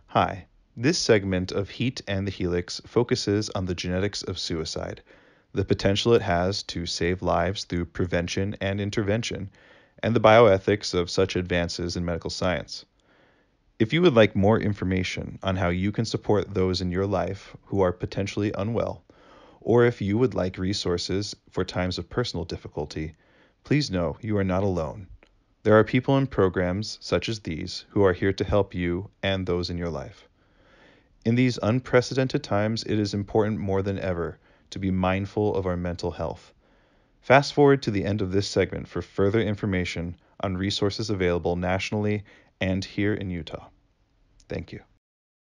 Hi, this segment of Heat and the Helix focuses on the genetics of suicide, the potential it has to save lives through prevention and intervention, and the bioethics of such advances in medical science. If you would like more information on how you can support those in your life who are potentially unwell, or if you would like resources for times of personal difficulty, please know you are not alone. There are people in programs such as these who are here to help you and those in your life. In these unprecedented times, it is important more than ever to be mindful of our mental health. Fast forward to the end of this segment for further information on resources available nationally and here in Utah. Thank you.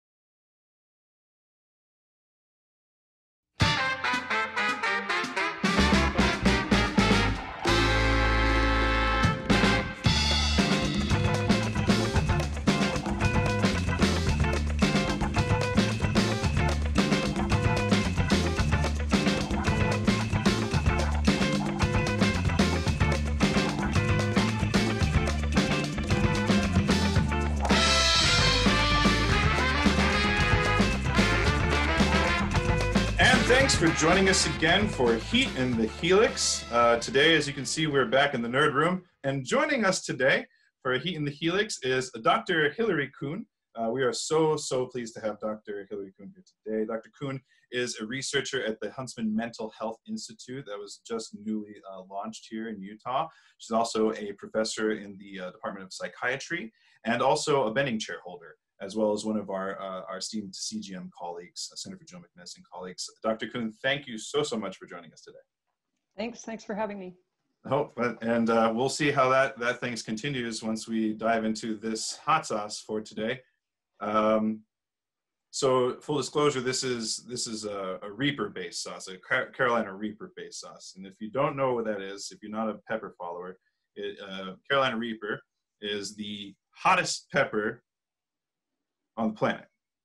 Thanks for joining us again for Heat and the Helix. Today, as you can see, we're back in the nerd room. And joining us today for Heat and the Helix is Dr. Hilary Coon. We are so pleased to have Dr. Hilary Coon here today. Dr. Coon is a researcher at the Huntsman Mental Health Institute that was just newly launched here in Utah. She's also a professor in the Department of Psychiatry and also a Benning Chair holder, as well as one of our esteemed CGM colleagues, Center for Genomic Medicine colleagues. Dr. Coon, thank you so much for joining us today. Thanks for having me. And we'll see how that thing continues once we dive into this hot sauce for today. So full disclosure, this is a Reaper-based sauce, a Carolina Reaper-based sauce. And if you don't know what that is, if you're not a pepper follower, Carolina Reaper is the hottest pepper on the planet.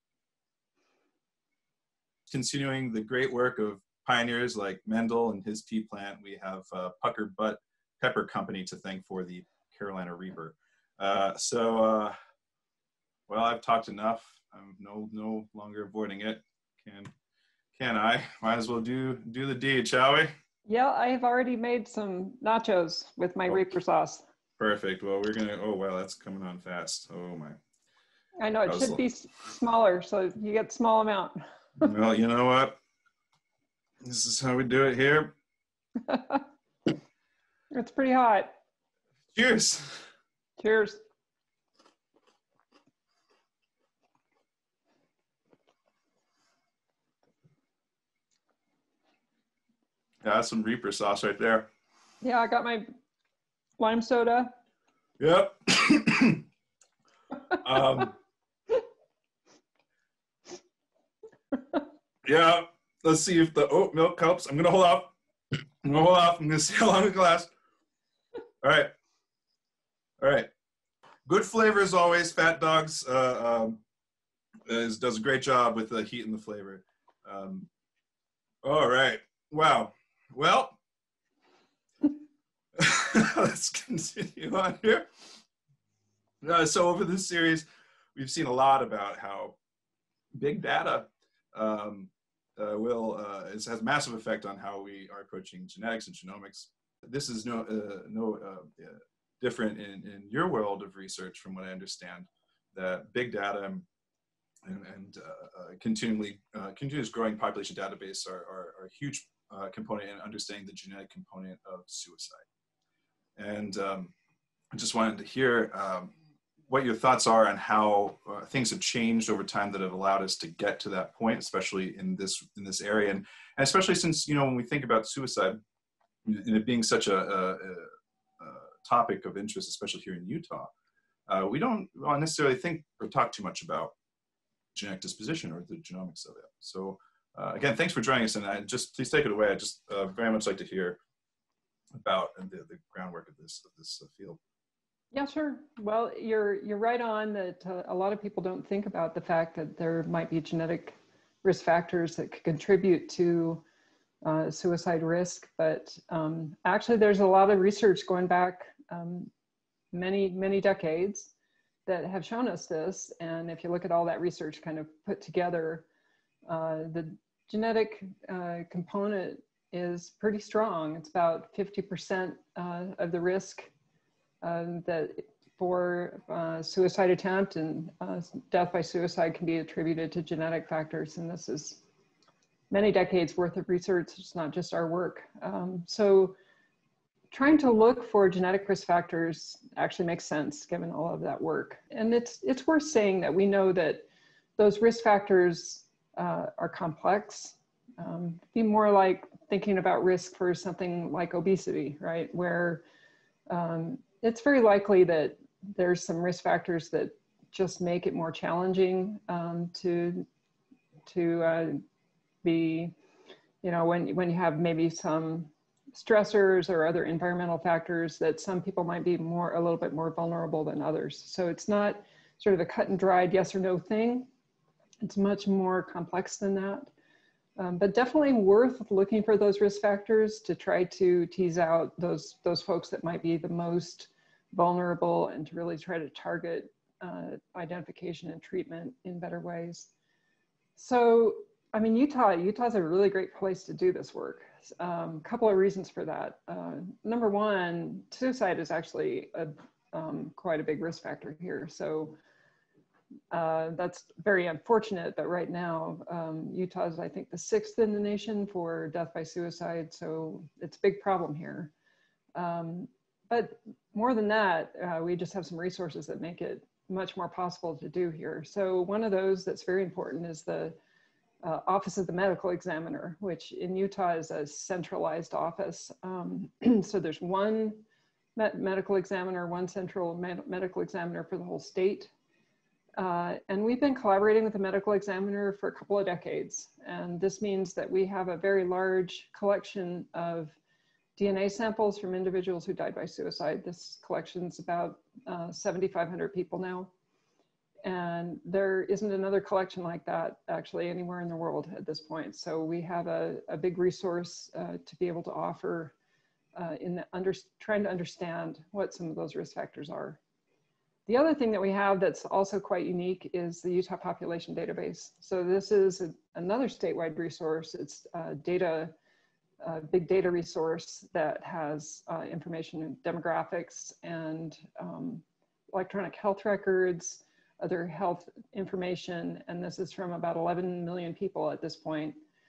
Continuing the great work of pioneers like Mendel and his pea plant, we have Pucker Butt Pepper Company to thank for the Carolina Reaper. Well, I've talked enough. I'm no longer avoiding it. Can I? Might as well do the deed, shall we? Yeah, I have already made some nachos with my Reaper sauce. Perfect. Well, we're gonna. Oh wow, that's coming on fast. Oh my. I know it should be smaller, so you get small amount. Well, you know what? This is how we do it here. It's pretty hot. Cheers. Cheers. Yeah, that's some Reaper sauce right there. Yeah, I got my lime soda. Yep. Yeah, let's see if the oat milk helps. I'm gonna hold off. I'm gonna see how long it lasts. All right. Good flavor as always. Fat Dogs does a great job with the heat and the flavor. All right. Wow. Well, let's continue on here. So over this series, we've seen a lot about how big data has a massive effect on how we are approaching genetics and genomics. This is no different in your world of research, from what I understand, that big data and continuous growing population database are a huge component in understanding the genetic component of suicide. And I just wanted to hear what your thoughts are on how things have changed over time that have allowed us to get to that point, especially in this area, and especially since, you know, when we think about suicide and it being such a topic of interest, especially here in Utah, we don't necessarily think or talk too much about genetic disposition or the genomics of it. So again, thanks for joining us, and please take it away. I just very much like to hear about the groundwork of this field. Yeah, sure. Well, you're right on that. A lot of people don't think about the fact that there might be genetic risk factors that could contribute to suicide risk, but actually there's a lot of research going back many decades that have shown us this. And if you look at all that research kind of put together, the genetic component is pretty strong. It's about 50% of the risk that for suicide attempt and death by suicide can be attributed to genetic factors. And this is many decades worth of research. It's not just our work. So trying to look for genetic risk factors actually makes sense given all of that work. And it's worth saying that we know that those risk factors are complex. Be more like thinking about risk for something like obesity, right? Where it's very likely that there's some risk factors that just make it more challenging to be, you know, when you have maybe some stressors or other environmental factors that some people might be a little bit more vulnerable than others. So it's not sort of a cut and dried yes or no thing. It's much more complex than that. But definitely worth looking for those risk factors to try to tease out those folks that might be the most vulnerable and to really try to target identification and treatment in better ways. So, I mean, Utah's a really great place to do this work. A couple of reasons for that. Number one, suicide is actually quite a big risk factor here. So that's very unfortunate, but right now, Utah is, I think, the 6th in the nation for death by suicide. So it's a big problem here. But more than that, we just have some resources that make it much more possible to do here. So one of those that's very important is the Office of the Medical Examiner, which in Utah is a centralized office. So there's one medical examiner, one central medical examiner for the whole state. And we've been collaborating with the medical examiner for a couple of decades. And this means that we have a very large collection of DNA samples from individuals who died by suicide. This collection's about 7,500 people now. And there isn't another collection like that actually anywhere in the world at this point. So we have a big resource to be able to offer trying to understand what some of those risk factors are. The other thing that we have that's also quite unique is the Utah Population Database. So this is another statewide resource. It's a big data resource that has information in demographics and electronic health records, other health information, and this is from about 11 million people at this point.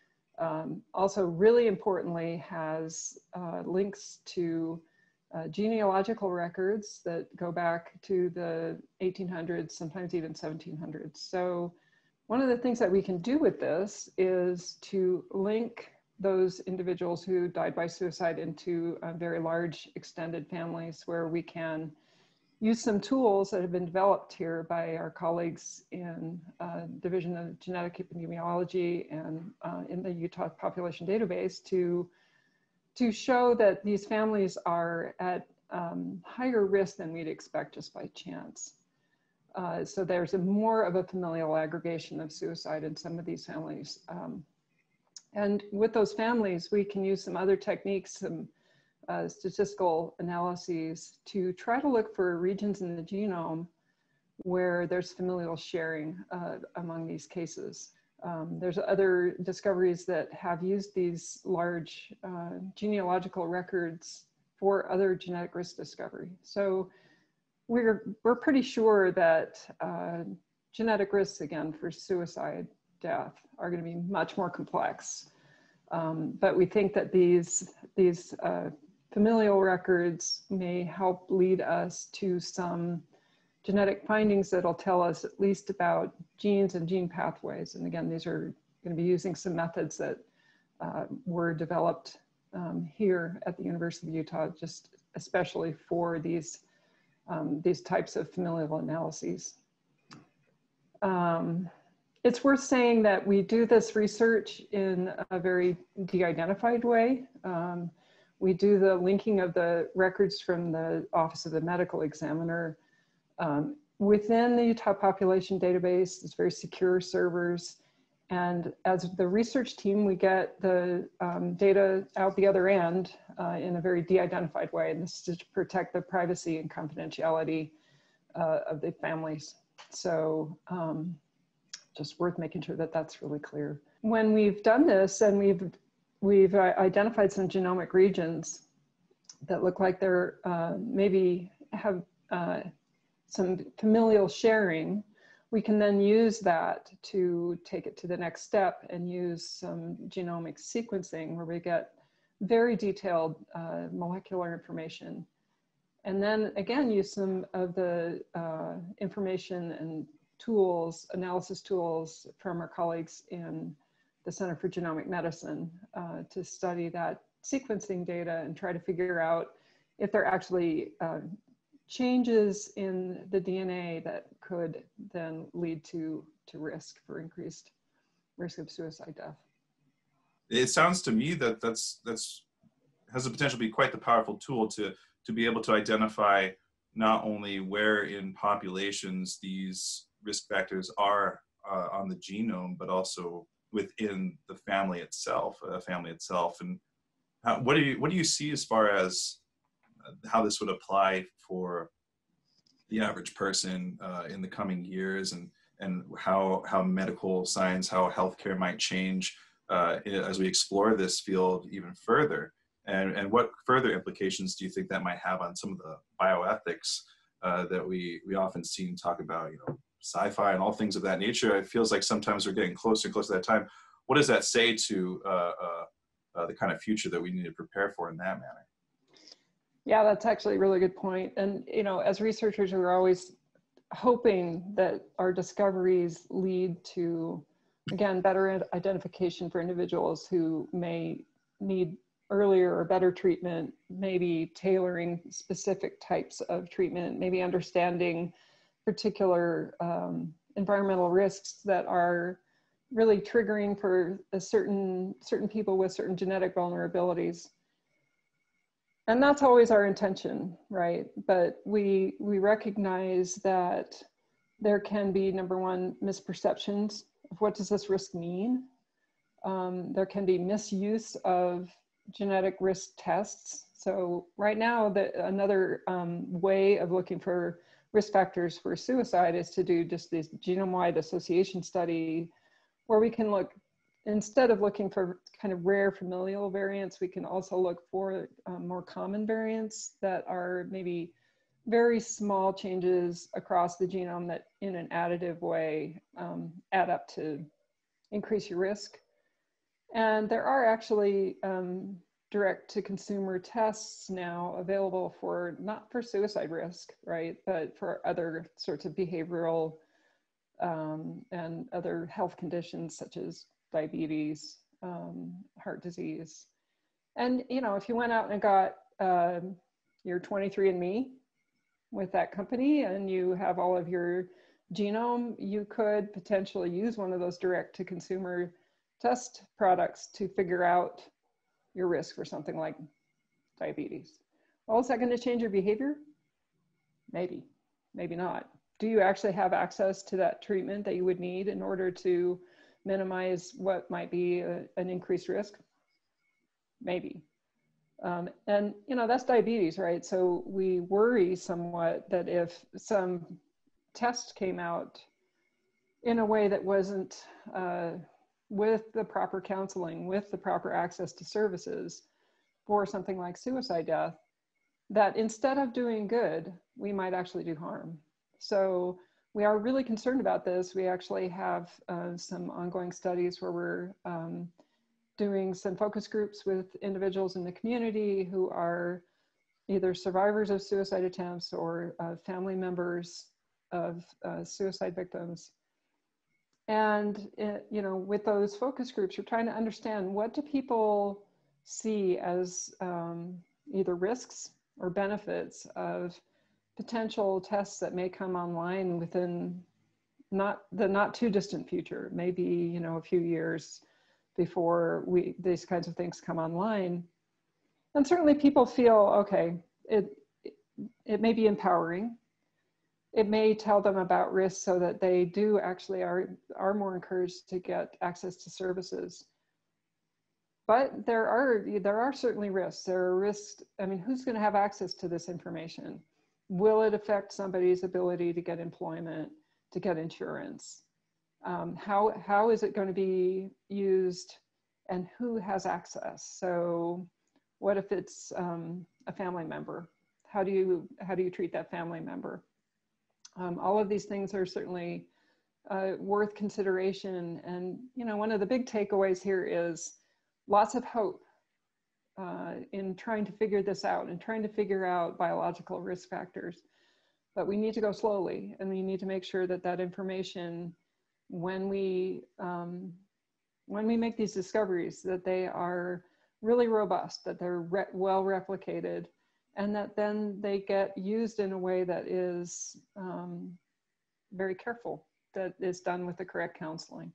Also, really importantly, has links to genealogical records that go back to the 1800s, sometimes even 1700s. So one of the things that we can do with this is to link those individuals who died by suicide into very large extended families where we can use some tools that have been developed here by our colleagues in Division of Genetic Epidemiology and in the Utah Population Database to show that these families are at higher risk than we'd expect just by chance. So there's more of a familial aggregation of suicide in some of these families. And with those families, we can use some other techniques, some statistical analyses to try to look for regions in the genome where there's familial sharing among these cases. There's other discoveries that have used these large genealogical records for other genetic risk discovery. So we're pretty sure that genetic risks, again, for suicide, death, are going to be much more complex. But we think that these familial records may help lead us to some genetic findings that'll tell us at least about genes and gene pathways. And again, these are going to be using some methods that were developed here at the University of Utah, just especially for these types of familial analyses. It's worth saying that we do this research in a very de-identified way. We do the linking of the records from the Office of the Medical Examiner within the Utah Population Database. It's very secure servers. And as the research team, we get the data out the other end in a very de-identified way. And this is to protect the privacy and confidentiality of the families. So just worth making sure that that's really clear. When we've done this and we've identified some genomic regions that look like they're maybe have some familial sharing, we can then use that to take it to the next step and use some genomic sequencing where we get very detailed molecular information. And then again, use some of the information and tools, analysis tools from our colleagues in the Center for Genomic Medicine to study that sequencing data and try to figure out if there are actually changes in the DNA that could then lead to risk for increased risk of suicide death. It sounds to me that that's has the potential to be quite the powerful tool to be able to identify not only where in populations these risk factors are on the genome, but also within the family itself, And what do you see as far as how this would apply for the average person in the coming years, and how medical science, how healthcare might change as we explore this field even further? And what further implications do you think that might have on some of the bioethics that we often see and talk about, sci-fi and all things of that nature? It feels like sometimes we're getting closer and closer to that time. What does that say to the kind of future that we need to prepare for in that manner? Yeah, that's actually a really good point. And, as researchers, we're always hoping that our discoveries lead to, again, better identification for individuals who may need earlier or better treatment, maybe tailoring specific types of treatment, maybe understanding particular environmental risks that are really triggering for certain people with certain genetic vulnerabilities. And that's always our intention, right? But we recognize that there can be, number one, misperceptions of what does this risk mean. There can be misuse of genetic risk tests. So right now, another way of looking for risk factors for suicide is to do just this genome-wide association study where we can look, instead of looking for kind of rare familial variants, we can also look for more common variants that are maybe very small changes across the genome that in an additive way add up to increase your risk. And there are actually direct-to-consumer tests now available for, not for suicide risk, right, but for other sorts of behavioral and other health conditions such as diabetes, heart disease. And, if you went out and got your 23andMe with that company and you have all of your genome, you could potentially use one of those direct-to-consumer test products to figure out your risk for something like diabetes. Well, is that going to change your behavior? Maybe, maybe not. Do you actually have access to that treatment that you would need in order to minimize what might be an increased risk? Maybe. And, that's diabetes, right? So we worry somewhat that if some test came out in a way that wasn't with the proper counseling, with the proper access to services for something like suicide death, that instead of doing good, we might actually do harm. So we are really concerned about this. We actually have some ongoing studies where we're doing some focus groups with individuals in the community who are either survivors of suicide attempts or family members of suicide victims. And, with those focus groups, we're trying to understand, what do people see as either risks or benefits of potential tests that may come online within the not too distant future, maybe, a few years before these kinds of things come online. And certainly people feel, okay, it may be empowering. It may tell them about risks so that they do actually are more encouraged to get access to services. But there are certainly risks. There are risks. I mean, who's going to have access to this information? will it affect somebody's ability to get employment, to get insurance? How is it going to be used, and who has access? So what if it's a family member? How do you treat that family member? All of these things are certainly worth consideration. And one of the big takeaways here is lots of hope in trying to figure this out and trying to figure out biological risk factors. But we need to go slowly, and we need to make sure that that information, when we make these discoveries, that they are really robust, that they're well replicated, and that then they get used in a way that is very careful, that is done with the correct counseling.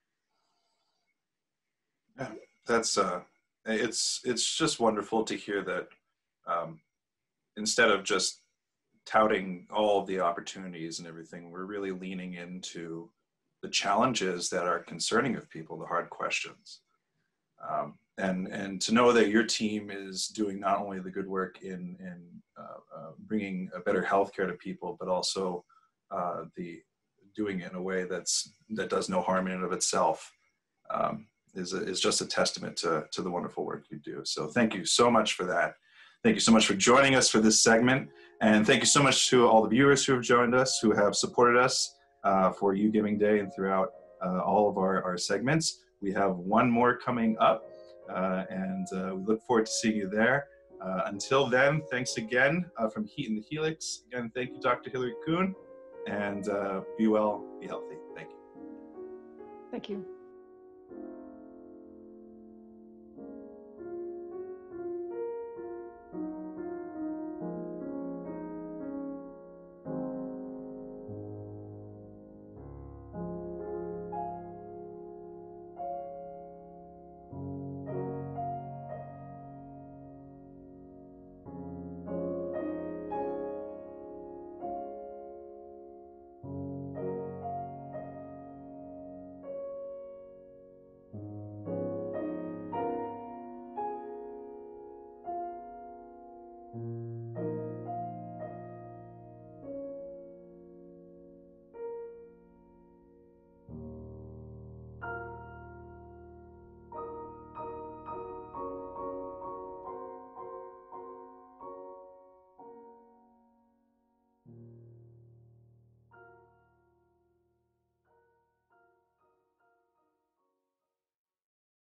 Yeah, that's it's just wonderful to hear that instead of just touting all of the opportunities and everything, we're really leaning into the challenges that are concerning of people, the hard questions. And to know that your team is doing not only the good work in bringing a better healthcare to people, but also doing it in a way that does no harm in and of itself, is just a testament to the wonderful work you do. So thank you so much for that. Thank you so much for joining us for this segment. And thank you so much to all the viewers who have joined us, who have supported us for You Giving Day and throughout all of our segments. We have one more coming up, and we look forward to seeing you there. Until then, thanks again from Heat and the Helix. Again, thank you, Dr. Hilary Coon, and be well, be healthy. Thank you. Thank you.